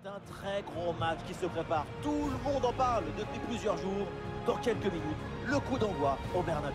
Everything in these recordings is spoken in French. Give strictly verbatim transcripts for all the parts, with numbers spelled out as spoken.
C'est un très gros match qui se prépare. Tout le monde en parle depuis plusieurs jours. Dans quelques minutes, le coup d'envoi au Bernabéu.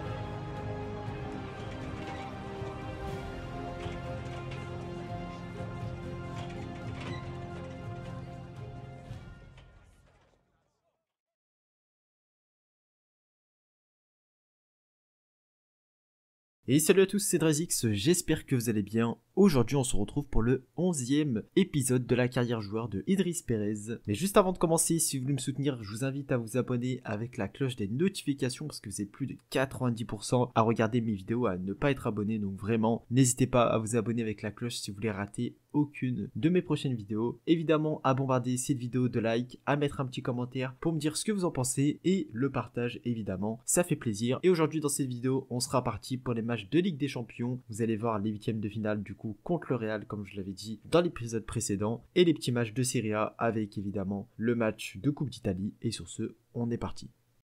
Et salut à tous, c'est Drazix, j'espère que vous allez bien. Aujourd'hui on se retrouve pour le onzième épisode de la carrière joueur de Idriss Perez. Mais juste avant de commencer, si vous voulez me soutenir, je vous invite à vous abonner avec la cloche des notifications parce que vous êtes plus de quatre-vingt-dix pour cent à regarder mes vidéos, à ne pas être abonné. Donc vraiment, n'hésitez pas à vous abonner avec la cloche si vous voulez rater aucune de mes prochaines vidéos. Évidemment, à bombarder cette vidéo de like, à mettre un petit commentaire pour me dire ce que vous en pensez et le partage évidemment, ça fait plaisir. Et aujourd'hui dans cette vidéo, on sera parti pour les matchs de Ligue des Champions. Vous allez voir les huitièmes de finale du coup contre le Real comme je l'avais dit dans l'épisode précédent et les petits matchs de Serie A avec évidemment le match de Coupe d'Italie. Et sur ce, on est parti.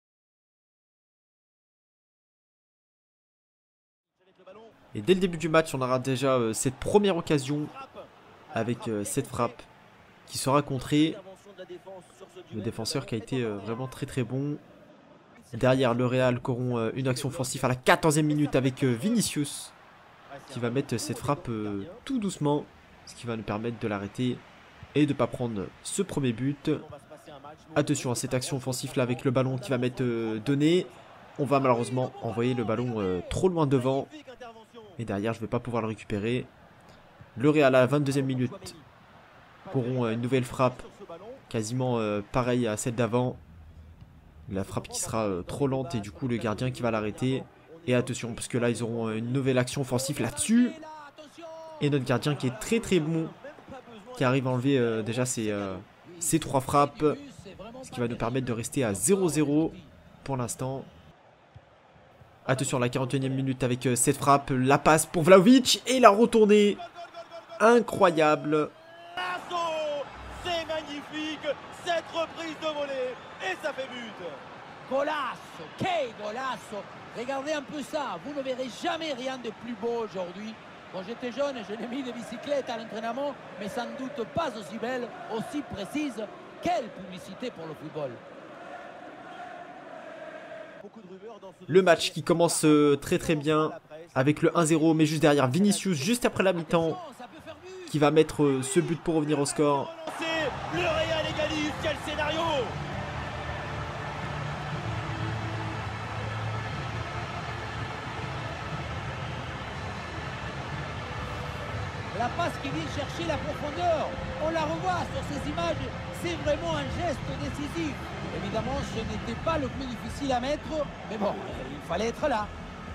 Et dès le début du match, on aura déjà euh, cette première occasion avec euh, cette frappe qui sera contrée. Le défenseur qui a été euh, vraiment très très bon. Derrière le Real qui auront euh, une action offensive à la quatorzième minute avec euh, Vinicius qui va mettre cette frappe euh, tout doucement, ce qui va nous permettre de l'arrêter et de ne pas prendre ce premier but. Attention à cette action offensive là avec le ballon qui va m'être euh, donné. On va malheureusement envoyer le ballon euh, trop loin devant. Et derrière, je ne vais pas pouvoir le récupérer. Le Real à la vingt-deuxième minute pourront euh, une nouvelle frappe. Quasiment euh, pareille à celle d'avant. La frappe qui sera euh, trop lente et du coup le gardien qui va l'arrêter. Et attention, parce que là, ils auront euh, une nouvelle action offensive là-dessus. Et notre gardien qui est très très bon. Qui arrive à enlever euh, déjà ces, euh, ces trois frappes. Ce qui va nous permettre de rester à zéro zéro pour l'instant. Attention à la quarante et unième minute avec euh, cette frappe, la passe pour Vlahovic et la retournée. Incroyable. C'est magnifique, cette reprise de volée et ça fait but. Golasso, quel golasso. Regardez un peu ça, vous ne verrez jamais rien de plus beau aujourd'hui. Quand j'étais jeune, je n'ai mis des bicyclettes à l'entraînement, mais sans doute pas aussi belle, aussi précise. Quelle publicité pour le football. Le match qui commence euh, très très bien avec le un zéro, mais juste derrière Vinicius, juste après la mi-temps, qui va mettre euh, ce but pour revenir au score. Le Real égalise, quel scénario! La passe qui vient chercher la profondeur, on la revoit sur ces images, c'est vraiment un geste décisif. Évidemment, ce n'était pas le plus difficile à mettre, mais bon, il fallait être là.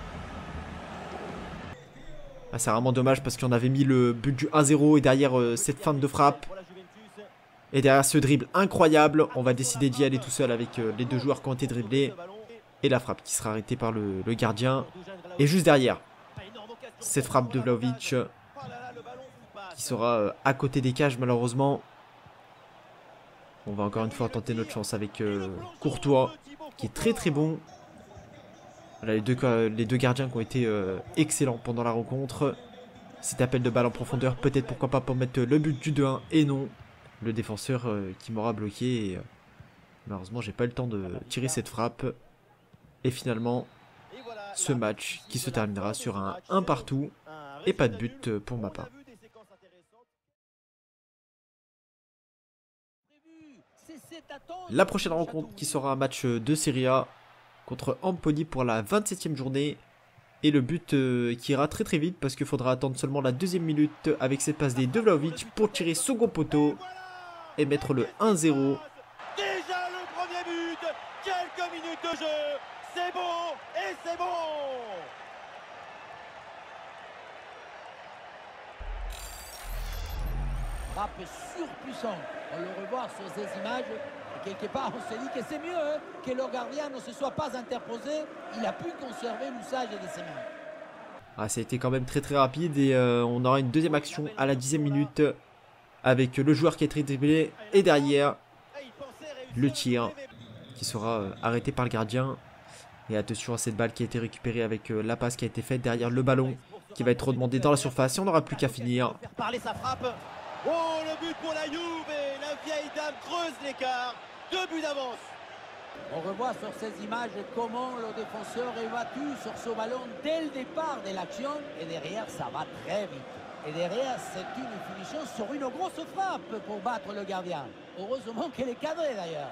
Ah, c'est vraiment dommage parce qu'on avait mis le but du un zéro et derrière euh, cette feinte de frappe. Et derrière ce dribble incroyable, on va décider d'y aller tout seul avec euh, les deux joueurs qui ont été dribblés. Et la frappe qui sera arrêtée par le, le gardien. Et juste derrière, cette frappe de Vlahovic qui sera euh, à côté des cages malheureusement. On va encore une fois tenter notre chance avec euh, Courtois qui est très très bon. Voilà, les, deux, euh, les deux gardiens qui ont été euh, excellents pendant la rencontre. Cet appel de balle en profondeur, peut-être pourquoi pas pour mettre le but du deux un et non. Le défenseur euh, qui m'aura bloqué. Et, euh, malheureusement, j'ai pas eu le temps de tirer cette frappe. Et finalement, ce match qui se terminera sur un un partout et pas de but pour ma part. La prochaine rencontre qui sera un match de Serie A contre Empoli pour la vingt-septième journée. Et le but euh, qui ira très très vite parce qu'il faudra attendre seulement la deuxième minute avec cette passe des de Vlahovic pour tirer second poteau et mettre le un zéro. Déjà le premier but, quelques minutes de jeu, c'est bon et c'est bon. Frappe surpuissante, on le revoit sur ces images. Et quelque part, on se dit que c'est mieux hein, que le gardien ne se soit pas interposé. Il a pu conserver l'usage de ses mains. Ah, ça a été quand même très très rapide et euh, on aura une deuxième action à la dixième minute avec le joueur qui est très dribblé et derrière le tir qui sera euh, arrêté par le gardien. Et attention à cette balle qui a été récupérée avec euh, la passe qui a été faite derrière le ballon qui va être redemandé dans la surface et on n'aura plus qu'à finir. Faire parler sa frappe. Oh, le but pour la Juve. vieille dame creuse l'écart. Deux buts d'avance. On revoit sur ces images comment le défenseur est battu sur ce ballon dès le départ de l'action. Et derrière, ça va très vite. Et derrière, c'est une finition sur une grosse frappe pour battre le gardien. Heureusement qu'elle est cadrée d'ailleurs.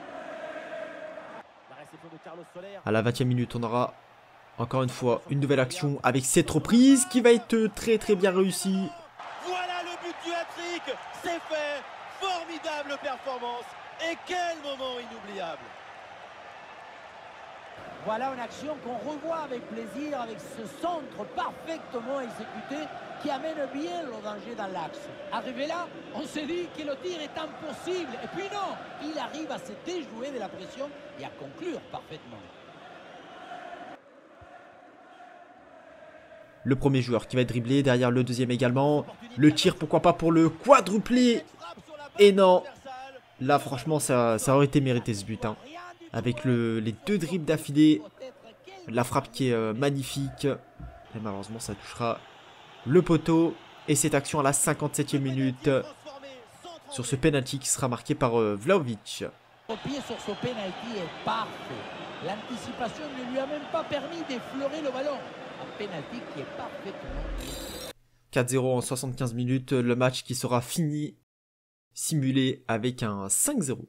À la vingtième minute, on aura encore une fois une nouvelle action avec cette reprise qui va être très très bien réussie. Voilà le but du hat-trick. C'est fait. Formidable performance. Et quel moment inoubliable. Voilà une action qu'on revoit avec plaisir, avec ce centre parfaitement exécuté qui amène bien le danger dans l'axe. Arrivé là, on s'est dit que le tir est impossible. Et puis non, il arrive à se déjouer de la pression et à conclure parfaitement. Le premier joueur qui va être dribblé, derrière le deuxième également. Le tir, pourquoi pas pour le quadruplé. Et non, là franchement ça, ça aurait été mérité ce but. Hein. Avec le, les deux dribbles d'affilée. La frappe qui est euh, magnifique. Et malheureusement ça touchera le poteau. Et cette action à la cinquante-septième minute. Sur ce penalty qui sera marqué par euh, Vlahovic. Le pied sur ce penalty est parfait. L'anticipation ne lui a même pas permis d'effleurer le ballon. Un penalty qui est parfaitement... quatre zéro en soixante-quinze minutes. Le match qui sera fini. Simulé avec un cinq zéro.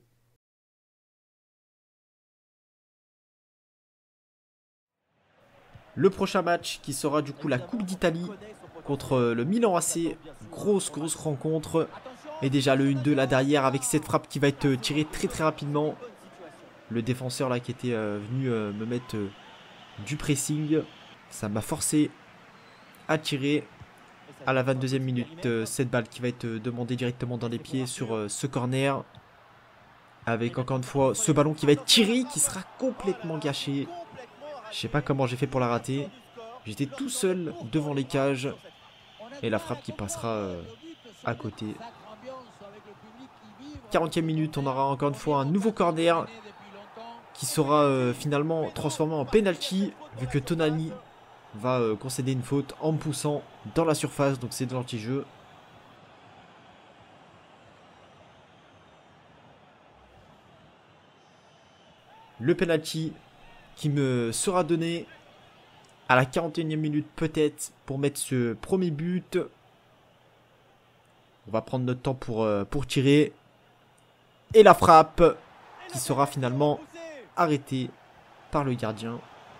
Le prochain match qui sera du coup la Coupe d'Italie contre le Milan A C. Grosse grosse rencontre. Et déjà le un deux là derrière avec cette frappe qui va être tirée très très rapidement. Le défenseur là qui était euh, venu euh, me mettre euh, du pressing. Ça m'a forcé à tirer. À la vingt-deuxième minute, euh, cette balle qui va être euh, demandée directement dans les pieds sur euh, ce corner. Avec encore une fois ce ballon qui va être tiré, qui sera complètement gâché. Je sais pas comment j'ai fait pour la rater. J'étais tout seul devant les cages. Et la frappe qui passera euh, à côté. quarantième minute, on aura encore une fois un nouveau corner. Qui sera euh, finalement transformé en penalty. Vu que Tonali va euh, concéder une faute en me poussant dans la surface. Donc c'est de l'anti-jeu. Le penalty qui me sera donné à la quarante et unième minute peut-être pour mettre ce premier but. On va prendre notre temps pour, euh, pour tirer. Et la frappe qui sera finalement arrêtée par le gardien.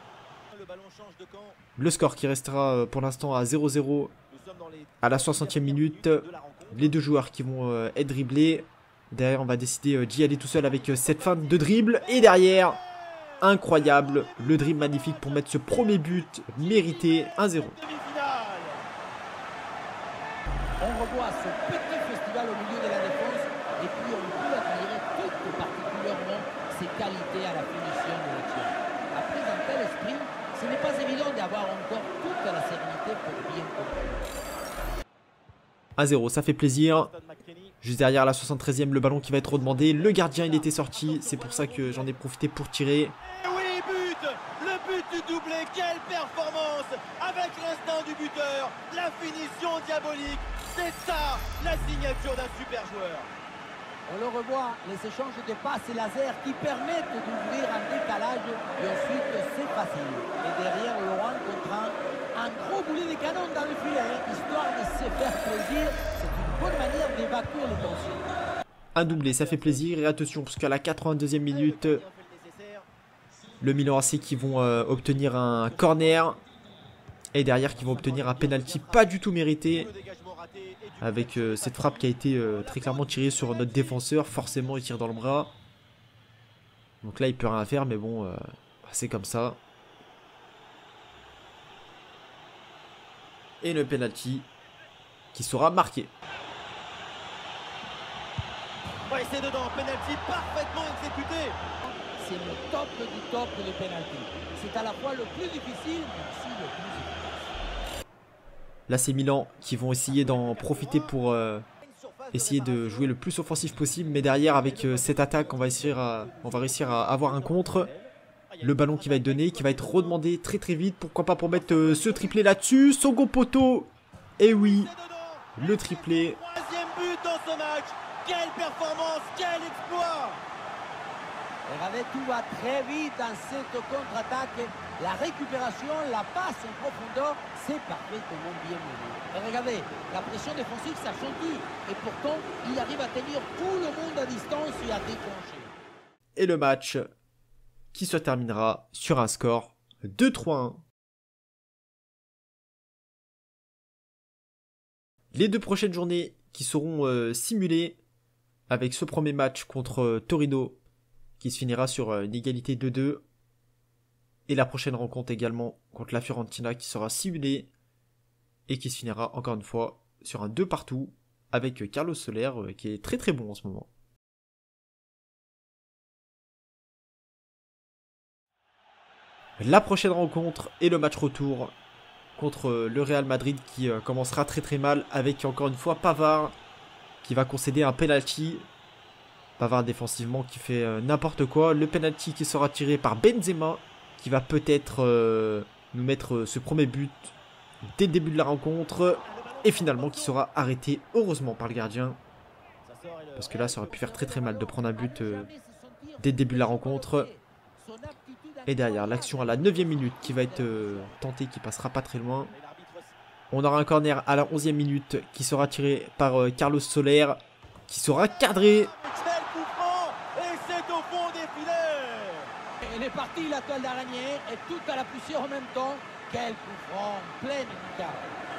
Le score qui restera euh, pour l'instant à zéro zéro à la soixantième minute. Les deux joueurs qui vont euh, être dribblés. Derrière on va décider euh, d'y aller tout seul avec euh, cette fin de dribble. Et derrière... Incroyable, le dribble magnifique pour mettre ce premier but mérité, un zéro. On revoit ce petit festival au milieu de la défense et puis on peut admirer tout particulièrement ses qualités à la finition de l'action. Après un tel esprit, ce n'est pas évident d'avoir encore toute la sérénité pour bien comprendre. un zéro, ça fait plaisir. Juste derrière la soixante-treizième, le ballon qui va être redemandé. Le gardien, il était sorti. C'est pour ça que j'en ai profité pour tirer. Et oui, but! Le but du doublé, quelle performance! Avec l'instinct du buteur, la finition diabolique. C'est ça, la signature d'un super joueur. On le revoit, les échanges de passes et laser qui permettent d'ouvrir un décalage. Et ensuite, c'est facile. Et derrière, Laurent contraint un gros boulet de canon dans le filet, histoire de se faire plaisir. C'est une bonne manière d'évacuer les tensions. Un doublé, ça fait plaisir. Et attention, parce qu'à la quatre-vingt-deuxième minute, le Milan A C qui vont euh, obtenir un corner. Et derrière, qui vont obtenir un penalty pas du tout mérité. Avec euh, cette frappe qui a été euh, très clairement tirée sur notre défenseur. Forcément, il tire dans le bras. Donc là, il peut rien faire, mais bon, euh, c'est comme ça. Et le penalty qui sera marqué. Ouais, c'est dedans, penalty parfaitement exécuté. C'est le top du top du penalty. C'est à la fois le plus difficile, mais aussi le plus efficace. Là, c'est Milan qui vont essayer d'en profiter pour euh, essayer de jouer le plus offensif possible. Mais derrière, avec euh, cette attaque, on va, essayer à, on va réussir à avoir un contre. Le ballon qui va être donné, qui va être redemandé très très vite. Pourquoi pas pour mettre euh, ce triplé là-dessus. Second poteau. Et oui, le triplé. buts dans ce match. Quelle performance, quel exploit! Regardez, tout va très vite dans cette contre-attaque. La récupération, la passe en profondeur, c'est parfaitement bien mené. Et regardez, la pression défensive s'accentue. Et pourtant, il arrive à tenir tout le monde à distance et à déclencher. Et le match qui se terminera sur un score deux trois un. Les deux prochaines journées qui seront euh, simulées avec ce premier match contre euh, Torino qui se finira sur euh, une égalité deux deux et la prochaine rencontre également contre la Fiorentina qui sera simulée et qui se finira encore une fois sur un deux partout avec euh, Carlos Soler euh, qui est très très bon en ce moment. La prochaine rencontre est le match retour contre le Real Madrid qui euh, commencera très très mal avec encore une fois Pavard qui va concéder un penalty. Pavard défensivement qui fait euh, n'importe quoi. Le penalty qui sera tiré par Benzema qui va peut-être euh, nous mettre euh, ce premier but dès le début de la rencontre et finalement qui sera arrêté heureusement par le gardien parce que là ça aurait pu faire très très mal de prendre un but euh, dès le début de la rencontre. Et derrière, l'action à la neuvième minute qui va être euh, tentée, qui passera pas très loin. On aura un corner à la onzième minute qui sera tiré par euh, Carlos Soler, qui sera cadré. Et c'est au fond des filets. Il est parti, la toile d'araignée, et tout à la poussière en même temps. Quel coup franc, pleine lucarne.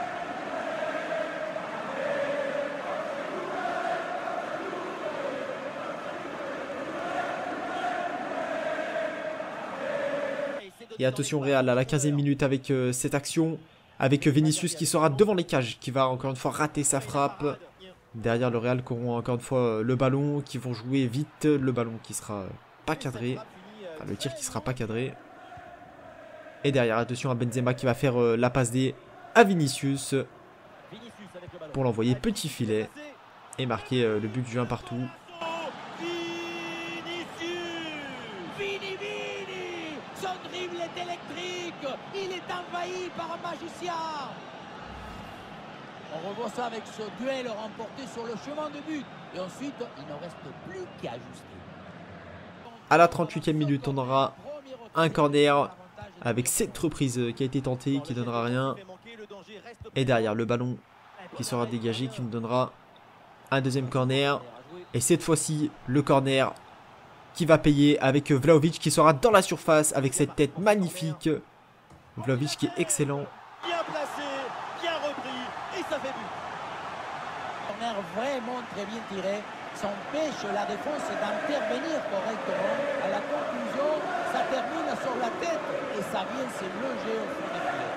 Et attention Real à la quinzième minute avec euh, cette action, avec Vinicius qui sera devant les cages, qui va encore une fois rater sa frappe. Derrière le Real qui auront encore une fois euh, le ballon, qui vont jouer vite, le ballon qui sera euh, pas cadré, enfin le tir qui sera pas cadré. Et derrière attention à Benzema qui va faire euh, la passe D à Vinicius pour l'envoyer petit filet et marquer euh, le but du un partout. Il est envahi par un magicien. On revoit ça avec ce duel remporté sur le chemin de but. Et ensuite, il ne reste plus qu'à ajuster. À la trente-huitième minute, on aura un corner avec cette reprise qui a été tentée, qui ne donnera rien. Et derrière, le ballon qui sera dégagé, qui nous donnera un deuxième corner. Et cette fois-ci, le corner qui va payer avec Vlahovic qui sera dans la surface avec cette tête magnifique. Vlahovic qui est excellent. Bien placé, bien repris et ça fait but. Corner vraiment très bien tiré. Ça empêche la défense d'intervenir correctement. À la conclusion, ça termine sur la tête et ça vient se loger au fond des filets.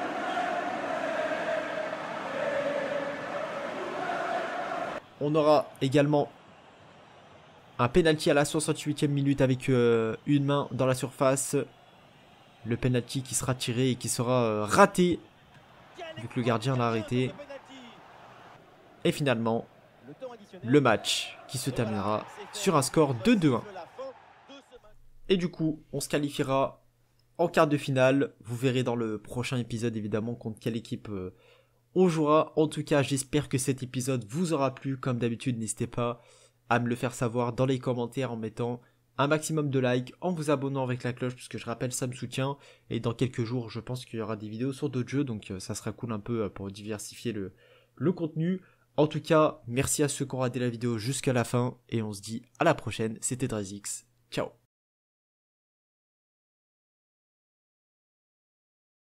On aura également un penalty à la soixante-huitième minute avec euh, une main dans la surface. Le penalty qui sera tiré et qui sera euh, raté vu que le gardien l'a arrêté. Et finalement, le match qui se terminera sur un score de deux un. Et du coup, on se qualifiera en quart de finale. Vous verrez dans le prochain épisode évidemment contre quelle équipe euh, on jouera. En tout cas, j'espère que cet épisode vous aura plu. Comme d'habitude, n'hésitez pas à me le faire savoir dans les commentaires en mettant un maximum de likes, en vous abonnant avec la cloche, puisque je rappelle, ça me soutient. Et dans quelques jours, je pense qu'il y aura des vidéos sur d'autres jeux, donc euh, ça sera cool un peu euh, pour diversifier le, le contenu. En tout cas, merci à ceux qui ont regardé la vidéo jusqu'à la fin, et on se dit à la prochaine. C'était Drazix, ciao.